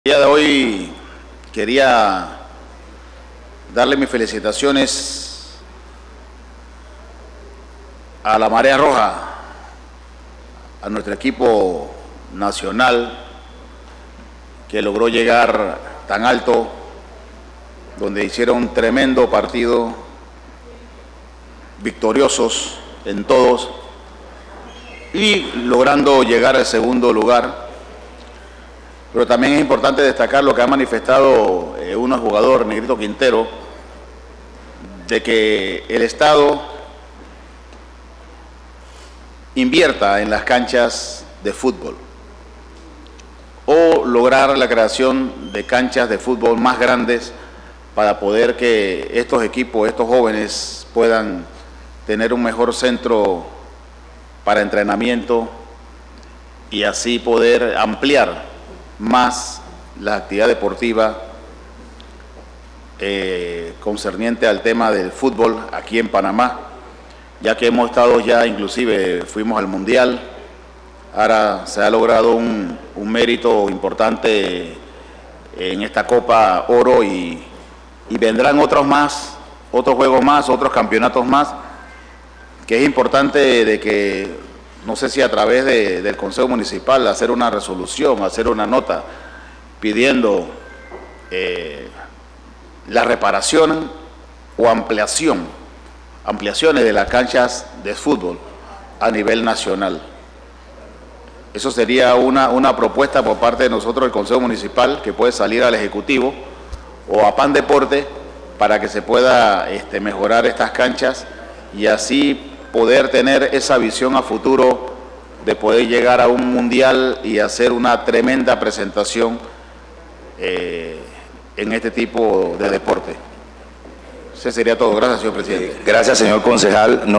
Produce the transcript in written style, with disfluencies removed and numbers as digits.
El día de hoy quería darle mis felicitaciones a la Marea Roja, a nuestro equipo nacional que logró llegar tan alto, donde hicieron un tremendo partido, victoriosos en todos y logrando llegar al segundo lugar. Pero también es importante destacar lo que ha manifestado un jugador, Negrito Quintero, de que el Estado invierta en las canchas de fútbol o lograr la creación de canchas de fútbol más grandes para poder que estos equipos, estos jóvenes puedan tener un mejor centro para entrenamiento y así poder ampliar más la actividad deportiva concerniente al tema del fútbol aquí en Panamá, ya que hemos estado ya, inclusive fuimos al Mundial, ahora se ha logrado un mérito importante en esta Copa Oro y vendrán otros más, otros juegos más, otros campeonatos más, que es importante de que no sé si a través del Consejo Municipal hacer una resolución, hacer una nota pidiendo la reparación o ampliaciones de las canchas de fútbol a nivel nacional. Eso sería una propuesta por parte de nosotros del Consejo Municipal que puede salir al Ejecutivo o a PAN Deporte para que se pueda mejorar estas canchas y así poder tener esa visión a futuro de poder llegar a un mundial y hacer una tremenda presentación en este tipo de deporte. Eso sería todo. Gracias, señor presidente. Gracias, señor concejal.